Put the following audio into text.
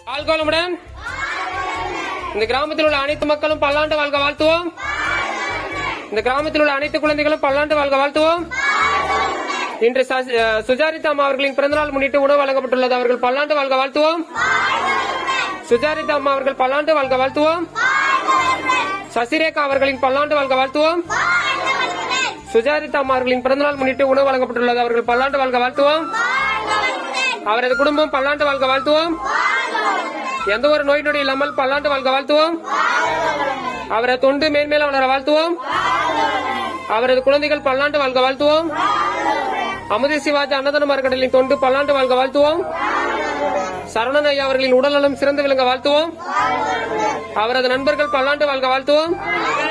ஆள்கோளமுடன் இந்த கிராமத்தில் உள்ள அனைத்து மக்களும் பல்லாண்டு வாழ்க வாழ்த்துவோம். இந்த கிராமத்தில் உள்ள அனைத்து குழந்தைகளும் பல்லாண்டு வாழ்க வாழ்த்துவோம். இன்று சுஜாரிதா அம்மா அவர்களின் பிறந்தநாள் முன்னிட்டு உணவு வழங்கப்பட்டுள்ளது. அவர்கள் பல்லாண்டு வாழ்க வாழ்த்துவோம். சுஜாரிதா அம்மா அவர்கள் பல்லாண்டு வாழ்க வாழ்த்துவோம். சசிரேகா அவர்களின் பல்லாண்டு வாழ்க வாழ்த்துவோம். சுஜாரிதா அம்மா அவர்களின் பிறந்தநாள் முன்னிட்டு உணவு வழங்கப்பட்டுள்ளது. அவர்கள் பல்லாண்டு வாழ்க வாழ்த்துவோம். அவரது குடும்பம் பல்லாண்டு வாழ்க வாழ்த்துவோம். எந்த ஒரு நோய் நொடி இல்லாமல் பல்லாண்டு வாழ்க வாழ்த்துவோம். அவரது தொண்டு மேன்மேல வளர வாழ்த்துவோம். அவரது குழந்தைகள் பல்லாண்டு வாழ்க வாழ்த்துவோம். அமுத சிவாஜி அன்னதான அறக்கட்டளையின் தொண்டு பல்லாண்டு வாழ்க வாழ்த்துவோம். சரவணன் ஐயா அவர்களின் உடல்நலம் சிறந்து விளங்க வாழ்த்துவோம். அவரது நண்பர்கள் பல்லாண்டு வாழ்க வாழ்த்துவோம்.